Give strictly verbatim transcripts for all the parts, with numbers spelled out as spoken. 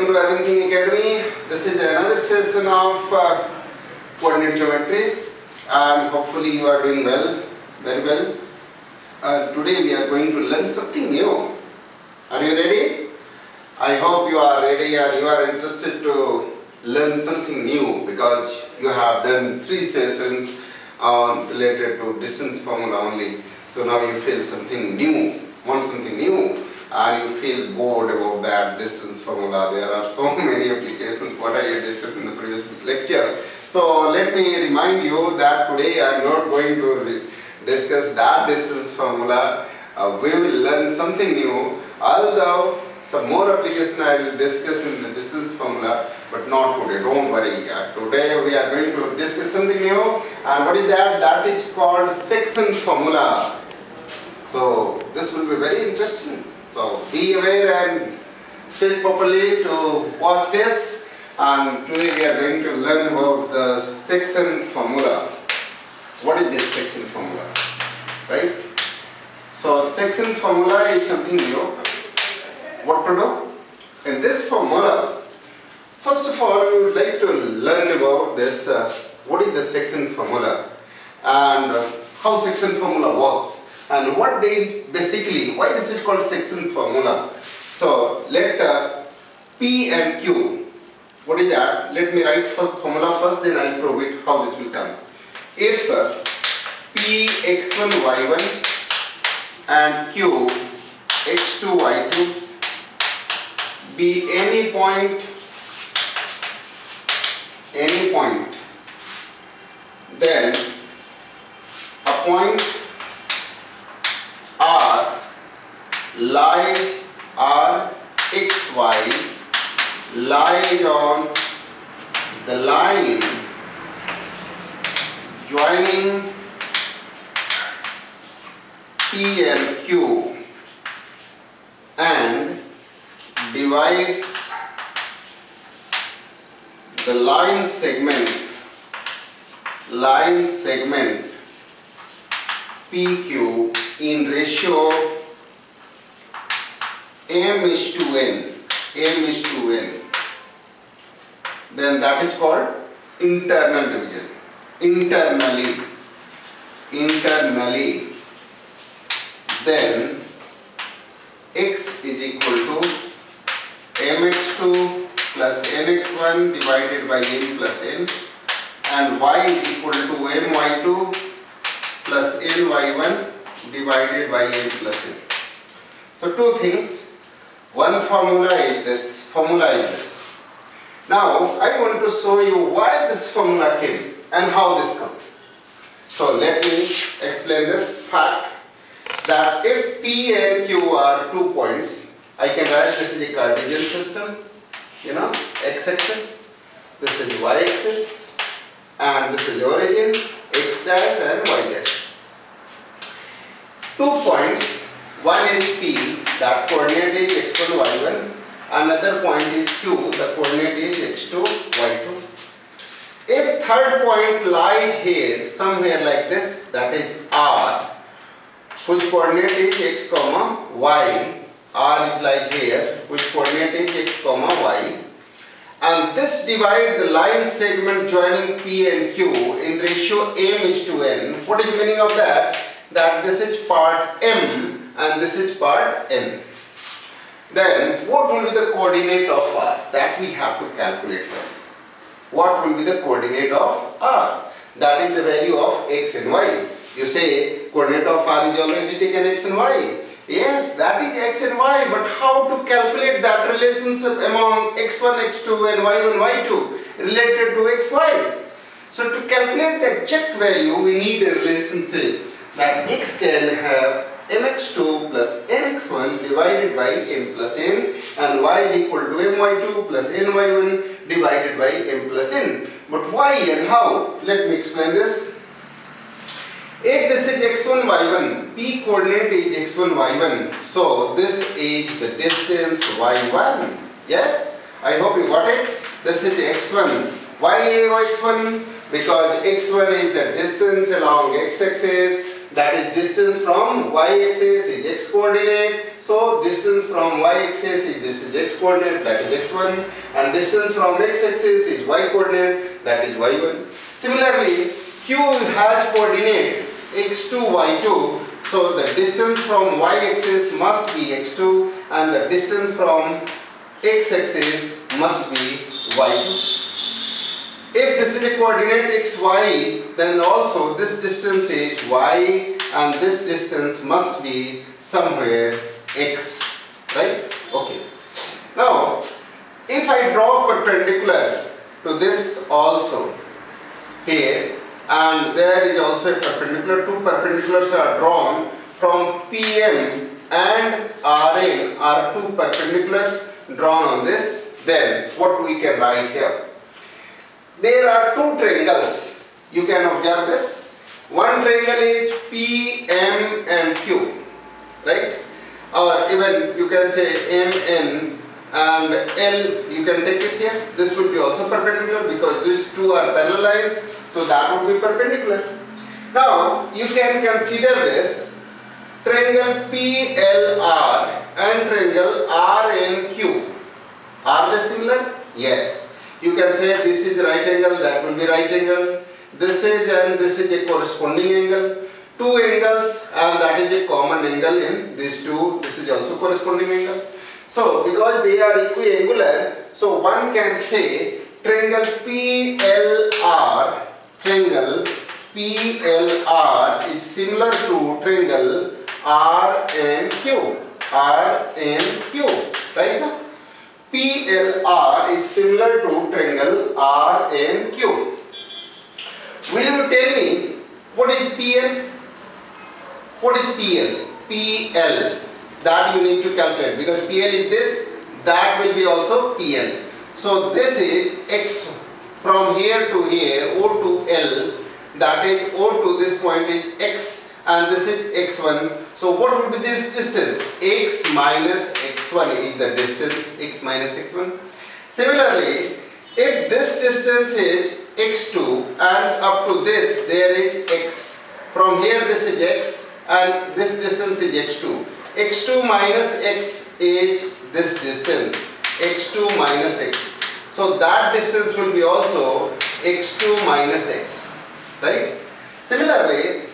welcome to Arvind Singh Academy. This is another session of uh, coordinate geometry, and hopefully you are doing well, very well. Uh, today we are going to learn something new. Are you ready? I hope you are ready and you are interested to learn something new, because you have done three sessions on related to distance formula only. So now you feel something new, want something new, and you feel bored about that distance formula. There are so many applications what I had discussed in the previous lecture. So let me remind you that today I am not going to discuss that distance formula. Uh, we will learn something new, although some more application I will discuss in the distance formula, but not today, don't worry. Uh, today we are going to discuss something new, and what is that? That is called section formula. So this will be very interesting. So be aware and sit properly to watch this, and today we are going to learn about the section formula. What is this section formula? Right? So section formula is something new. What to do? In this formula, first of all we would like to learn about this, uh, what is the section formula, and uh, how section formula works, and what they basically, why this is called section formula. So let uh, P and Q, what is that? Let me write first formula first, then I will prove it how this will come. If uh, P x one y one and Q x two y two be any point, any point, then a point R lies R x y lies on the line joining P and Q and divides the line segment line segment P Q in ratio m is to n, m is to n, then that is called internal division. Internally, internally, then x is equal to m x two plus n x one divided by n plus n, and y is equal to m y two plus n y one divided by n plus n. So two things. One formula is this, formula is this. Now I want to show you why this formula came and how this comes. So let me explain this fact, that if P and Q are two points, I can write this is a Cartesian system, you know, x-axis, this is y-axis, and this is origin, x dash and y dash. Two points, one is P, that coordinate is x one, y one, another point is Q, the coordinate is x two, y two. If third point lies here, somewhere like this, that is R, which coordinate is x comma y, R is lies here, which coordinate is x comma y, and this divide the line segment joining P and Q in ratio m is to n. What is the meaning of that? That this is part m and this is part n. Then what will be the coordinate of R? That we have to calculate here. What will be the coordinate of R? That is the value of x and y. You say coordinate of R is already taken x and y. Yes, that is x and y, but how to calculate that relationship among x one, x two and y one, y two related to x, y? So to calculate the exact value, we need a relationship that x can have m x two plus n x one divided by m plus n, and y is equal to m y two plus n y one divided by m plus n. But why and how? Let me explain this. If this is x one, y one, P coordinate is x one, y one, so this is the distance y one. Yes? I hope you got it. This is x one. Why x one? Because x one is the distance along x-axis, that is distance from y-axis is x coordinate, So distance from y-axis is this is x coordinate, that is x one, and distance from x-axis is y coordinate, that is y one. Similarly, Q has coordinate x two, y two, so the distance from y-axis must be x two and the distance from x-axis must be y two. If this is a coordinate xy, then also this distance is y and this distance must be somewhere x, right? Okay. Now, if I draw perpendicular to this also here, and there is also a perpendicular, two perpendiculars are drawn from P M and R N are two perpendiculars drawn on this, then what we can write here? There are two triangles, you can observe this. One triangle is P M and Q, right? Or even you can say M N and L, you can take it here. This would be also perpendicular because these two are parallel lines, so that would be perpendicular. Now you can consider this triangle P L R and triangle R N Q. Are they similar? Yes. You can say this is right angle, that will be right angle. This is and this is a corresponding angle. Two angles and that is a common angle in these two. This is also corresponding angle. So because they are equiangular, so one can say triangle P L R, triangle P L R is similar to triangle R N Q. R N Q, right now? P L R is similar to triangle R N Q. Will you tell me what is P L? What is P L? P L. That you need to calculate because P L is this, that will be also P L. So this is x from here to here, O to L, that is O to this point is x and this is x one. So what would be this distance? X minus x one is the distance, x minus x one. Similarly, if this distance is x two and up to this there is x, from here this is x and this distance is x two. x two minus x is this distance, x two minus x. So that distance will be also x two minus x, right? Similarly,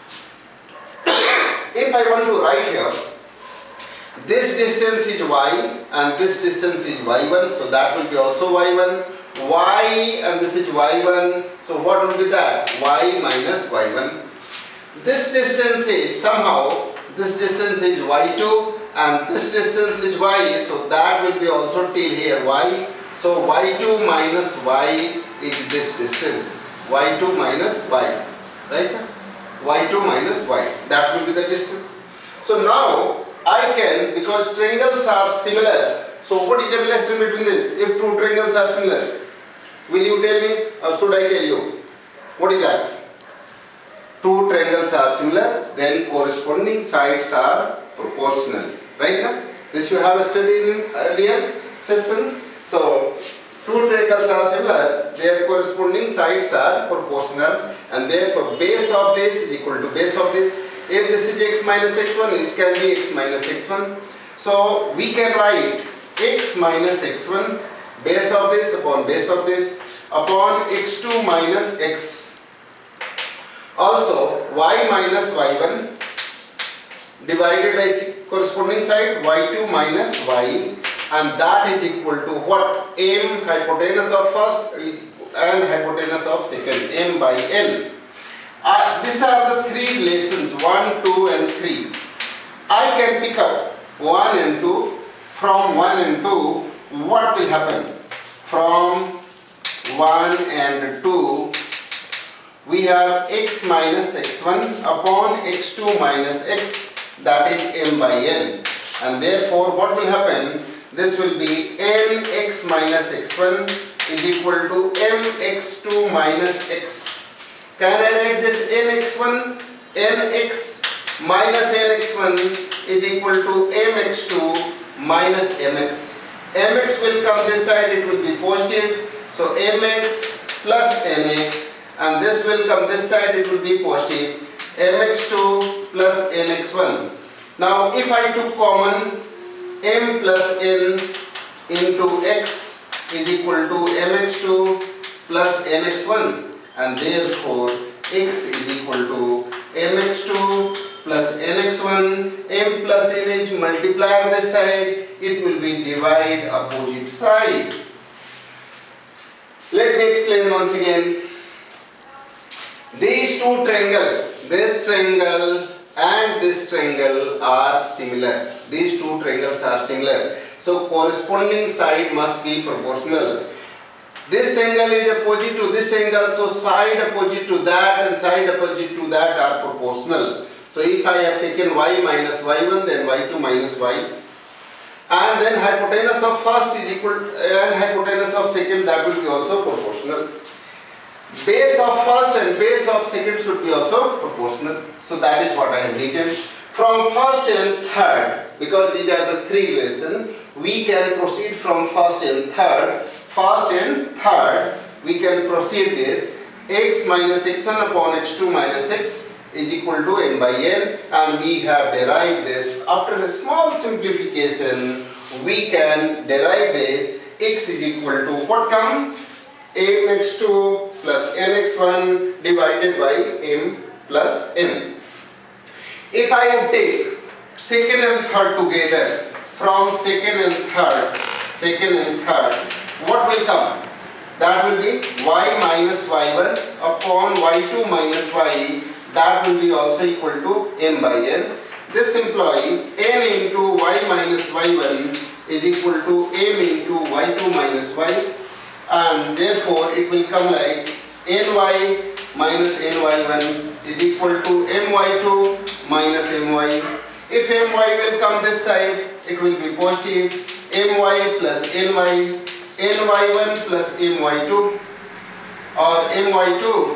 if I want to write here, this distance is y and this distance is y one, so that will be also y one. Y and this is y one, so what will be that? Y minus y one. This distance is somehow, this distance is y two and this distance is y, so that will be also till here y. So y two minus y is this distance, y two minus y, right? y two minus y, that will be the distance. So now I can, because triangles are similar, so what is the relation between this? If two triangles are similar, will you tell me or should I tell you? What is that? Two triangles are similar, then corresponding sides are proportional, right now? This you have studied in earlier session. So two triangles are similar, their corresponding sides are proportional and therefore base of this is equal to base of this. If this is x minus x one, it can be x minus x one. So we can write x minus x one, base of this upon base of this upon x two minus x. Also y minus y one divided by corresponding side y two minus y, and that is equal to what? M hypotenuse of first and hypotenuse of second, m by n. Uh, these are the three relations, one, two and three. I can pick up one and two. From one and two, what will happen? From one and two, we have x minus x one upon x two minus x, that is m by n. And therefore what will happen? This will be nx minus x one is equal to mx two minus x. Can I write this nx one? Nx minus nx one is equal to mx two minus mx. Mx will come this side, it will be positive. So mx plus nx, and this will come this side, it will be positive. mx two plus nx one. Now if I took common m plus n into x is equal to mx two plus nx one, and therefore x is equal to mx two plus nx one, m plus n is multiply on this side, it will be divide opposite side. Let me explain once again. These two triangles, this triangle and this triangle are similar. These two triangles are similar. So corresponding side must be proportional. This angle is opposite to this angle, so side opposite to that and side opposite to that are proportional. So if I have taken y minus y one, then y two minus y, and then hypotenuse of first is equal to, and hypotenuse of second, that will be also proportional. Base of first and base of second should be also proportional. So that is what I have written. From first and third, because these are the three lessons, we can proceed from first and third. First and third, we can proceed this. X minus x one upon x two minus x is equal to n by n, and we have derived this. After a small simplification, we can derive this. X is equal to what come? mx two plus nx one divided by m plus n. If I would take second and third together, from second and third, second and third, what will come? That will be y minus y one upon y two minus y. That will be also equal to m by n. This implies n into y minus y one is equal to m into y two minus y, and therefore it will come like ny minus ny one is equal to my two minus my. If my will come this side, it will be positive. My plus ny, ny one plus my two, or my two,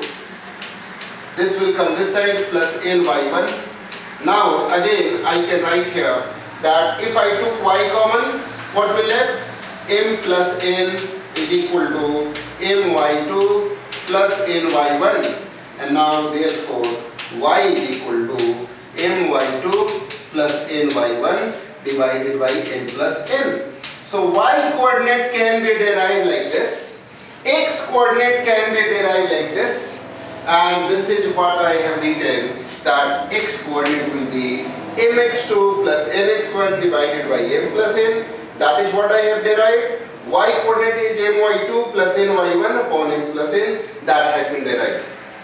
this will come this side, plus ny one. Now again I can write here that if I took y common, what will left? M plus n is equal to my two plus ny one, and now therefore y is equal to my two plus ny one divided by n plus n. So y coordinate can be derived like this, x coordinate can be derived like this, and this is what I have written, that x coordinate will be mx two plus nx one divided by m plus n. That is what I have derived. Y coordinate is my two plus ny one upon m plus n. That has been derived.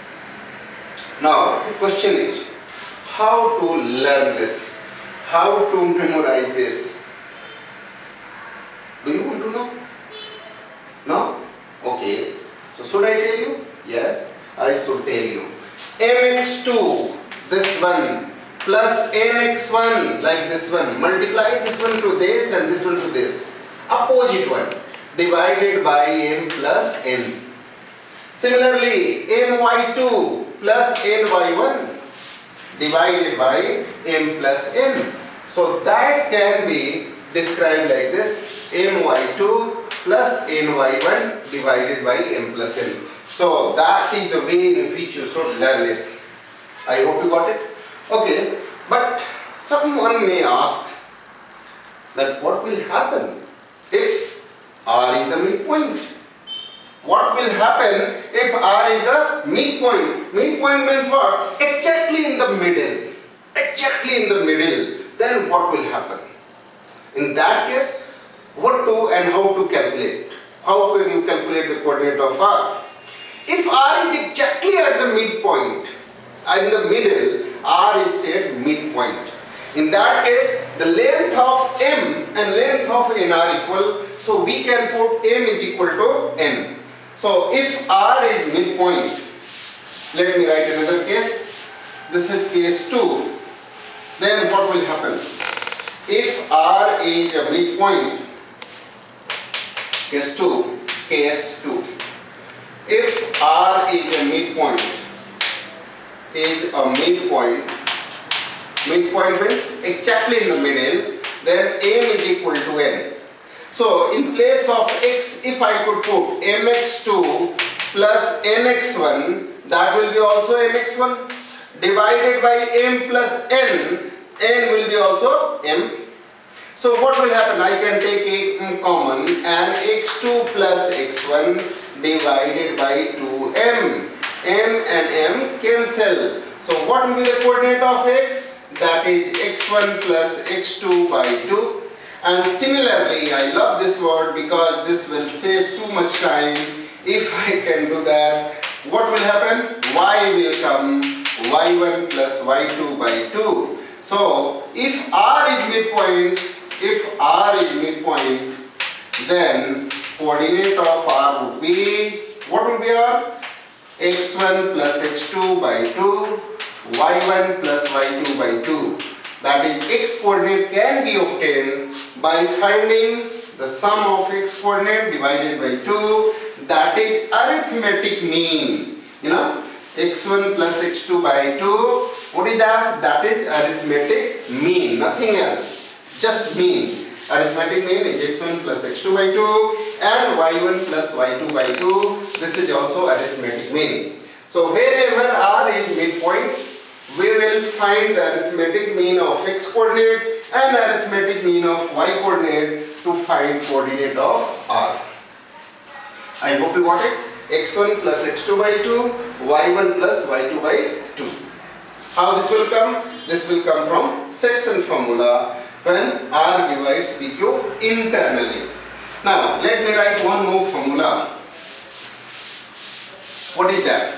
Now the question is, how to learn this? How to memorize this? Do you want to know? No? Okay. So should I tell you? Yeah, I should tell you. mx two, this one, plus nx one, like this one, multiply this one to this and this one to this, opposite one, divided by m plus n. Similarly, my two plus ny one divided by m plus n. So that can be described like this, my two plus ny one divided by m plus n. So that is the way in which you should learn it. I hope you got it. Okay, but someone may ask that what will happen if R is the midpoint? What will happen if R is the midpoint? Midpoint means what? Exactly in the middle. Exactly in the middle. Then what will happen? In that case, what to and how to calculate? How can you calculate the coordinate of R? If R is exactly at the midpoint, in the middle, R is said midpoint. In that case, the length of M and length of N are equal, so we can put M is equal to N. So if R is midpoint, let me write another case. This is case two. Then what will happen? If R is a midpoint, case two, case two. If R is a midpoint, is a midpoint, midpoint means exactly in the middle, then M is equal to N. So in place of X, if I could put m x two plus n x one, that will be also m x one, divided by m plus n, n will be also m. So what will happen? I can take a common and x two plus x one divided by two m. M and m cancel. So what will be the coordinate of x? That is x one plus x two by two. And similarly, I love this word because this will save too much time. If I can do that, what will happen? Y will come y one plus y two by two. So if R is midpoint, if R is midpoint, then coordinate of R would be, what will be R? x one plus x two by two, y one plus y two by two. That is, x coordinate can be obtained by finding the sum of x coordinate divided by two. That is arithmetic mean. You know, x one plus x two by two. What is that? That is arithmetic mean. Nothing else. Just mean. Arithmetic mean is x one plus x two by two and y one plus y two by two. This is also arithmetic mean. So wherever R is midpoint, we will find the arithmetic mean of x coordinate and arithmetic mean of y coordinate to find coordinate of R. I hope you got it. x one plus x two by two, y one plus y two by two. How this will come? This will come from section formula when R divides P Q internally. Now let me write one more formula. What is that?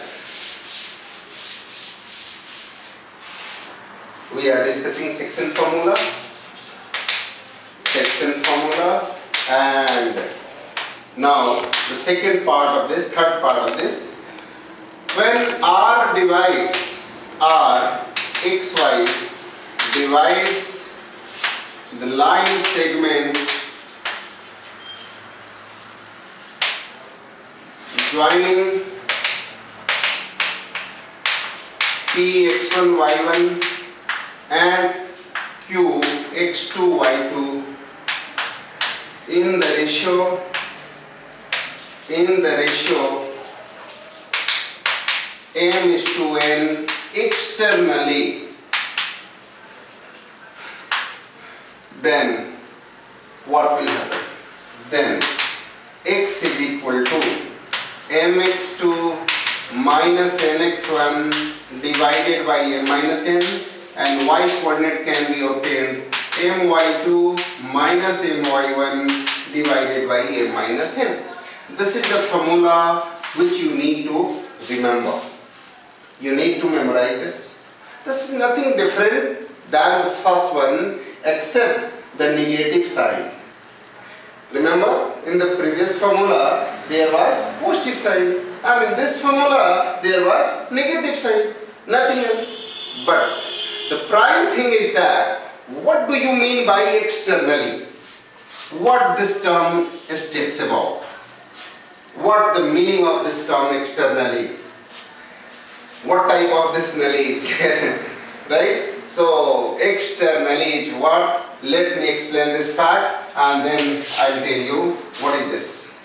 We are discussing section formula, section formula, and now the second part of this, third part of this, when R divides R, xy divides the line segment joining P x one y one and Q x two y two in the ratio in the ratio m is to n externally, then what will happen? Then x is equal to m x two minus n x one divided by m minus n, and y coordinate can be obtained m y two minus m y one divided by m minus n. This is the formula which you need to remember. You need to memorize this. This is nothing different than the first one except the negative side. Remember, in the previous formula there was positive side, and in this formula there was negative side. Nothing else. But the prime thing is that what do you mean by externally? What this term states about? What the meaning of this term externally? What type of this knowledge? Right? So externally is what? Let me explain this fact and then I'll tell you what is this.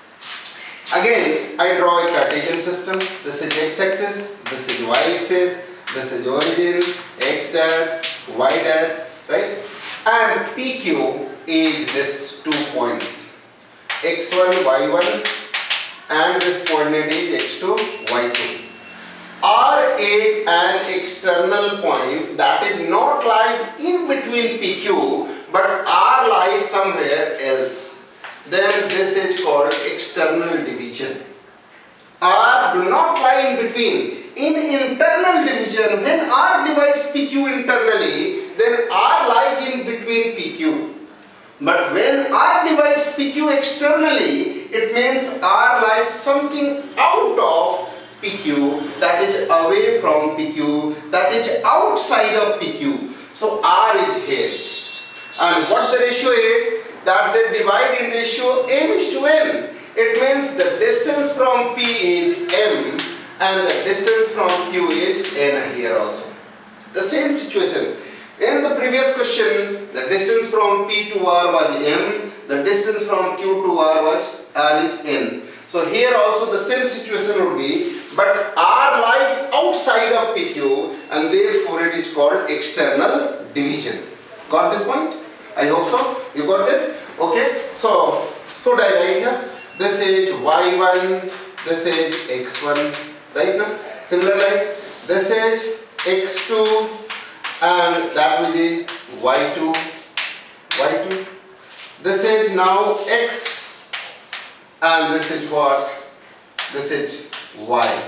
Again, I draw a Cartesian system. This is x-axis, this is y-axis, this is origin, x dash, y dash, right? And P Q is this two points, x one, y one, and this coordinate is x two, y two. R is an external point that is not lying in between P Q, but R lies somewhere else. Then this is called external division. R do not lie in between. In internal division, when R divides P Q internally, then R lies in between P Q. But when R divides P Q externally, it means R lies something out of P Q, that is away from P Q, that is outside of P Q. So R is here. And what the ratio is? That they divide in ratio m is to n. It means the distance from P is m and the distance from Q is n here also. The same situation. In the previous question, the distance from P to R was m, the distance from Q to R was R is n. So here also the same situation would be, but R lies outside of P Q and therefore it is called external division. division. Got this point? I hope so. You got this? Okay. So, should I write here? This is y one, this is x one, right now? Similarly, this is x two and that will be y two, y two. This is now x and this is what? This is y.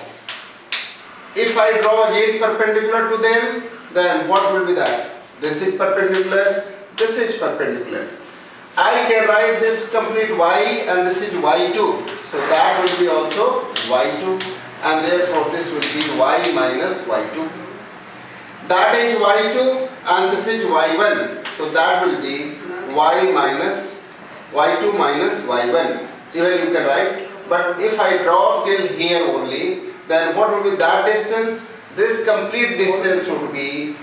If I draw again perpendicular to them, then what will be that? This is perpendicular, this is perpendicular. I can write this complete y and this is y two. So that will be also y two and therefore this will be y minus y two. That is y two and this is y one. So that will be y minus y two minus y one. Even you can write. But if I draw till here only, then what will be that distance? This complete distance would be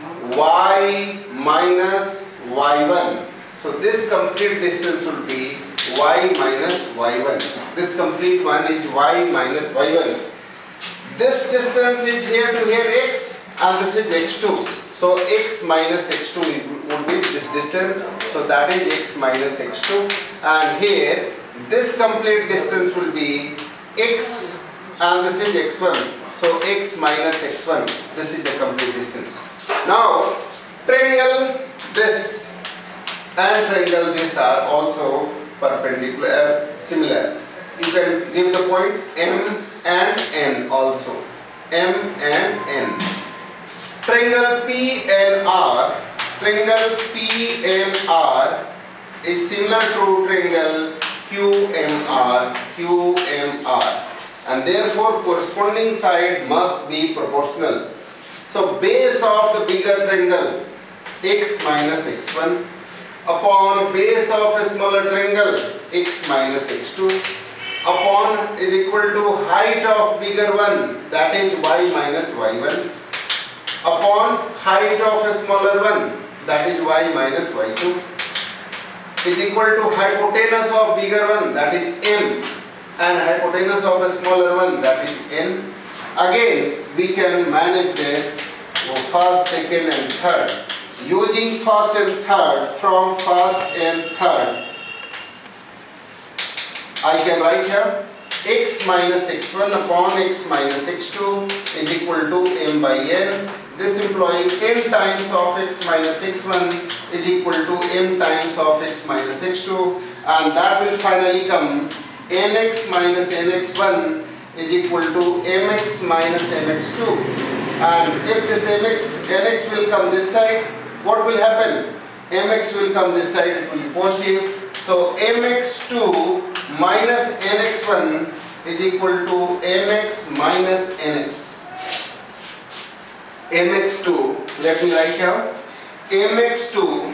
y minus y one. So this complete distance will be y minus y one. This complete one is y minus y one. This distance is here to here x and this is x two. So x minus x two would be this distance. So that is x minus x two. And here this complete distance will be x and this is x one. So x minus x one. This is the complete distance. Now triangle this and triangle this are also perpendicular, similar. You can give the point M and N also. M and N. Triangle P and R. Triangle P and R is similar to triangle Q M R. Q M R. And therefore corresponding side must be proportional. So base of the bigger triangle x minus x one upon base of a smaller triangle x minus x two upon is equal to height of bigger one, that is y minus y one, upon height of a smaller one, that is y minus y two, is equal to hypotenuse of bigger one, that is m, and hypotenuse of a smaller one, that is n. Again we can manage this for first, second and third. Using first and third, from first and third, I can write here x minus x one upon x minus x two is equal to m by n. This implying m times of x minus x one is equal to m times of x minus x two, and that will finally come nx minus nx one is equal to mx minus mx two. And if this mx, nx will come this side, what will happen? Mx will come this side, it will be positive. So m x two minus n x one is equal to mx minus nx. m x two, let me write here, m x two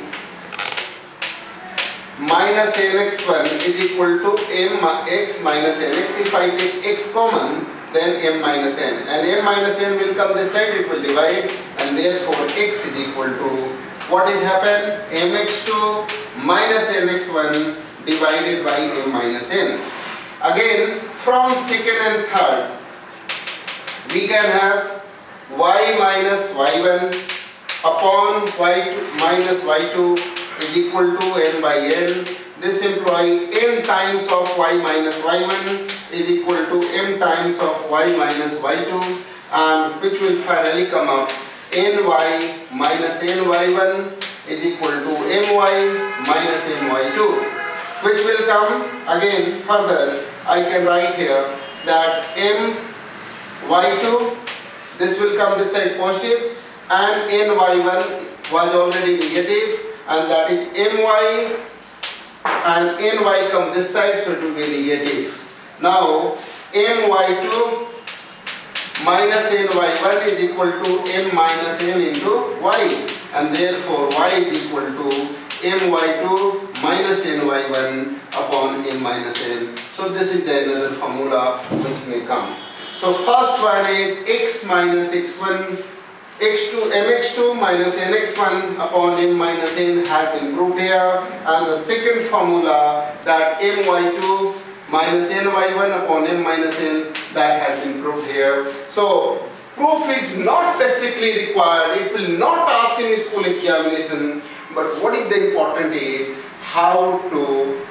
minus n x one is equal to mx minus nx. If I take x common, then m minus n, and m minus n will come this side, it will divide, and therefore x is equal to what is happened? mx two minus nx one divided by m minus n. Again, from second and third, we can have y minus y one upon y two minus y two is equal to m by n. This implies m times of y minus y one is equal to m times of y minus y two, and which will finally come up ny minus ny one is equal to my minus my two, which will come again further. I can write here that m y two, this will come this side positive, and ny one was already negative, and that is my, and ny come this side, so it will be negative. Now my two minus ny one is equal to m minus n into y, and therefore y is equal to my two minus ny one upon m minus n. So this is the another formula which may come. So first one is x minus x one, x two, mx two minus nx one upon m minus n has been proved here, and the second formula that my two minus ny one upon m minus n, that has been proved here. So proof is not basically required. It will not ask in school examination. But what is the important is how to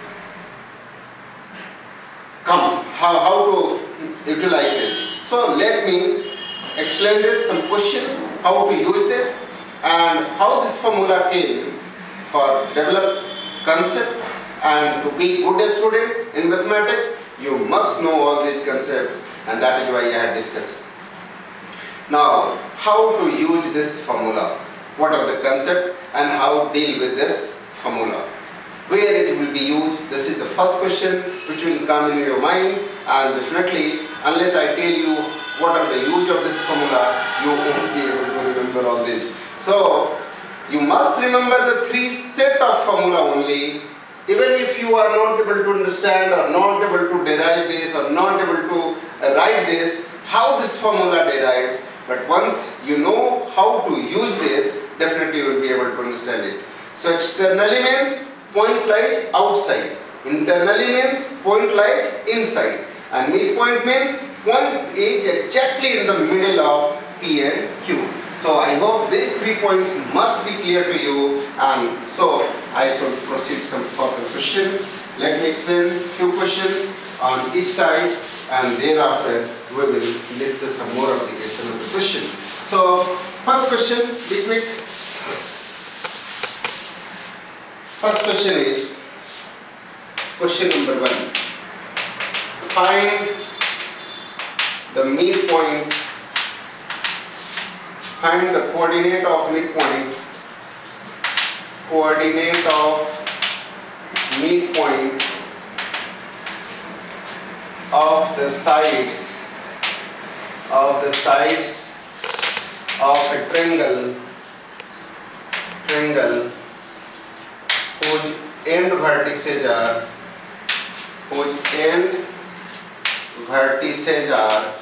come, how, how to utilize this. So let me explain this, some questions, how to use this, and how this formula came for develop concept. And to be good student in mathematics, you must know all these concepts, and that is why I had discussed. Now, how to use this formula? What are the concepts and how deal with this formula? Where it will be used? This is the first question which will come in your mind, and definitely unless I tell you what are the use of this formula, you won't be able to remember all this. So you must remember the three set of formula only. Even if you are not able to understand or not able to derive this or not able to write this, how this formula derived, but once you know how to use this, definitely you will be able to understand it. So externally means point lies outside, internally means point lies inside, and midpoint means point is exactly in the middle of P and Q. So I hope these three points must be clear to you, and so I shall proceed some for some questions. Let me explain few questions on each type, and thereafter we will discuss some more application of the question. So first question, be quick. First question is question number one. Find the midpoint. Find the coordinate of midpoint. Coordinate of midpoint of the sides of the sides of a triangle triangle whose end vertices are whose end vertices are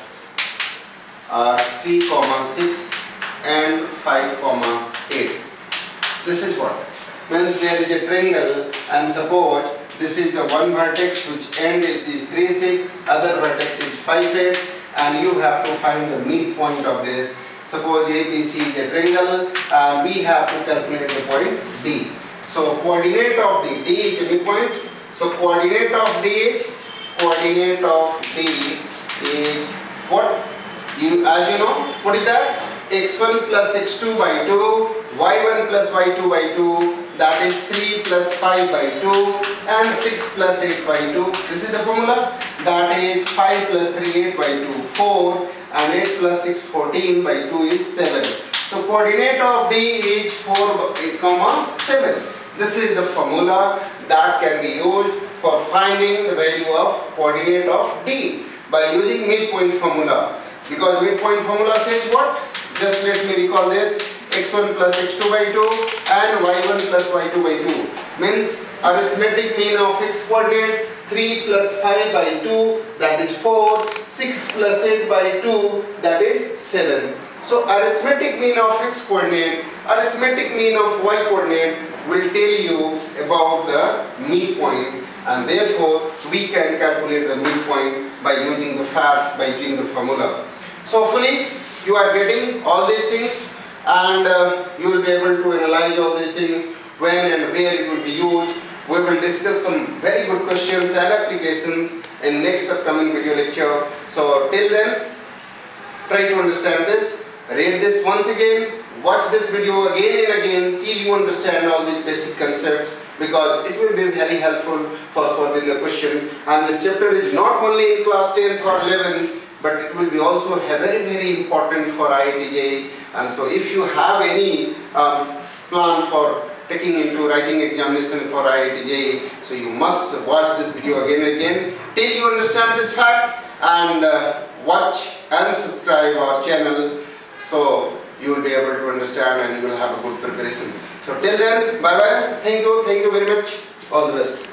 are three comma six and five comma eight. This is what means there is a triangle, and suppose this is the one vertex which end it is three six, other vertex is five eight, and you have to find the midpoint of this. Suppose A B C is a triangle, and we have to calculate the point D. So coordinate of D, D is a midpoint. So coordinate of D is coordinate of D is what? You as you know, what is that? x one plus x two by two, y one plus y two by two, that is three plus five by two, and six plus eight by two. This is the formula. That is five plus three, eight by two, four, and eight plus six, fourteen by two is seven. So coordinate of D is four, eight comma seven. This is the formula that can be used for finding the value of coordinate of D by using midpoint formula. Because midpoint formula says what? Just let me recall this. x one plus x two by two and y one plus y two by two means arithmetic mean of x coordinate three plus five by two, that is four, six plus eight by two, that is seven. So arithmetic mean of x coordinate, arithmetic mean of y coordinate will tell you about the midpoint, and therefore we can calculate the midpoint by using the fact, by using the formula. So hopefully you are getting all these things, and uh, you will be able to analyze all these things, when and where it will be used. We will discuss some very good questions and applications in next upcoming video lecture. So till then, try to understand this, read this once again, watch this video again and again till you understand all these basic concepts, because it will be very helpful for solving the question. And this chapter is not only in class tenth or eleventh, but it will be also very very important for I I T J E E. And so if you have any um, plan for taking into writing examination for I I T J E E, so you must watch this video again and again till you understand this fact, and uh, watch and subscribe our channel, so you will be able to understand and you will have a good preparation. So till then, bye bye, thank you, thank you very much, all the best.